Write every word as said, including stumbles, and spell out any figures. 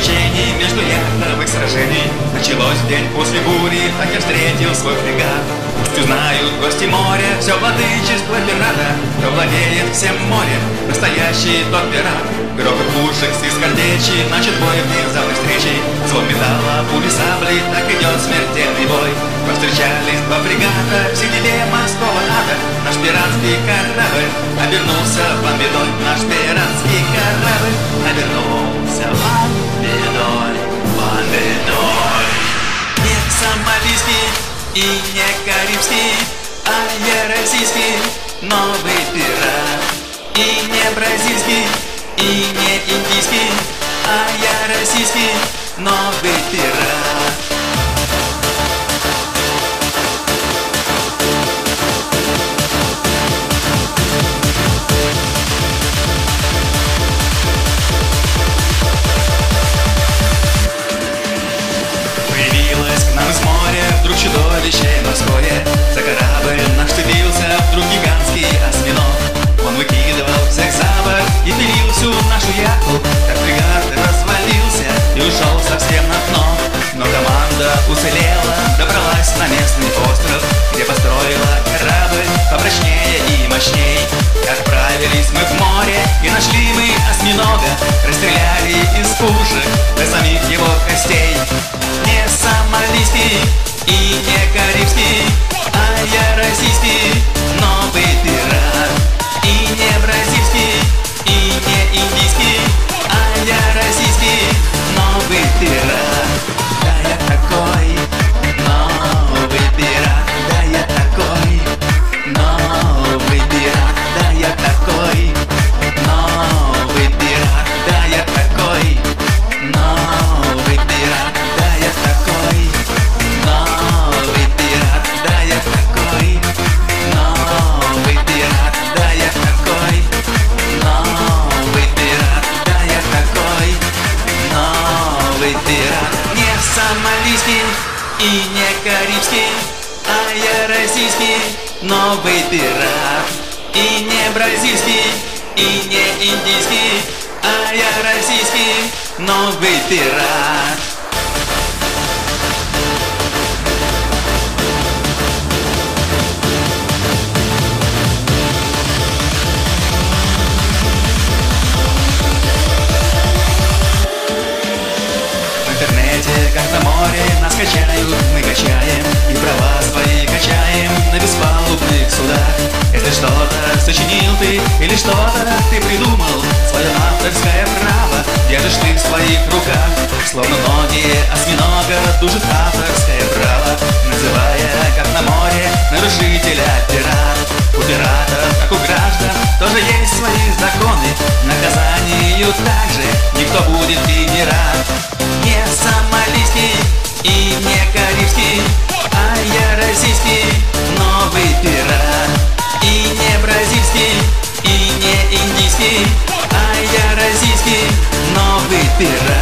приключений, между яхтовых сражений. Началось день после бури, так я встретил свой фрегат. Пусть узнают гости моря все владычество пирата, кто владеет всем морем, настоящий тот пират. Грохот пушек с искордечи, начат бой внезапной встречи. Звон металла, пули сабли, так идет смертельный бой. Повстречались два фрегата в синеве морского ада. Наш пиратский корабль обернулся вам бедой. Наш пиратский корабль обернулся вам бедой, вам бедой. Не сомалийский и не карибский, а я российский новый пират. И не бразильский, и не индийский, а я российский новый пират. Появилось к нам из моря вдруг чудовище морское. За корабль наш цепился вдруг гигантский осьминог. Он выкидывал всех за борт и пилил всю нашу яхту. Так фрегат развалился и ушел совсем на дно. Но команда уцелела, добралась на местный остров, где построила корабль попрочнее и мощней. Отправились мы в море и нашли мы осьминога. Расстреляли из пушек до самих его костей. Не сомалийский и не карибский, а я российский новый пират. И не бразильский, и не индийский, а я российский новый пират. Да я такой новый пират, да я такой новый пират, да я такой новый пират, да я такой новый пират, да я такой новый пират, да я такой новый пират, да я такой новый пират, да я такой новый пират. Не сомалийский и не карибский, а я российский новый пират. И не бразильский, и не индийский, а я российский новый пират. Как на море нас качают, мы качаем, и права свои качаем на беспалубных судах. Если что-то сочинил ты или что-то ты придумал, свое авторское право держишь ты в своих руках. Словно ноги осьминога душит авторское право, называя, как на море, нарушителя пират. У пиратов, как у граждан, тоже есть свои законы, наказанию также никто будет и не рад. Не сомалийский и не карибский, а я российский новый пират. И не бразильский, и не индийский, а я российский новый пират.